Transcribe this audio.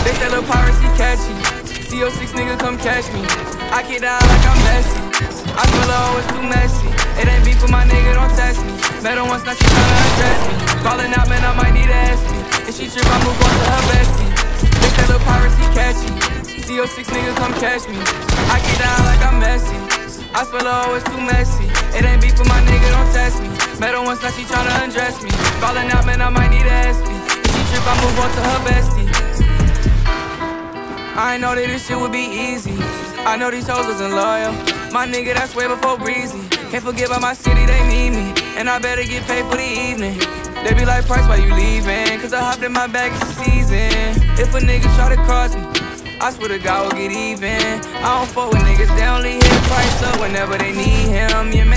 They say little piracy catchy. CO6 nigga come catch me. I get down like I'm messy. I feel her always too messy. It ain't beef for my nigga, don't test me. Met her once, now she tryna undress me. Calling out, man, I might need a SP. If she trip, I move on to her bestie. They say little piracy catchy. CO6 nigga come catch me. I get down like I'm messy. I spell her always too messy. It ain't beef for my nigga, don't test me. Met her once, now she tryna undress me. Calling out, man, I might need a SP. If she trip, I move on to her bestie. I ain't know that this shit would be easy. I know these hoes wasn't loyal. My nigga, that's way before Breezy. Can't forget about my city, they need me. And I better get paid for the evening. They be like, Price, why you leaving? Cause I hopped in my bag, it's the season. If a nigga try to cross me, I swear to God we'll get even. I don't fuck with niggas, they only hit Price up whenever they need him. Yeah, man.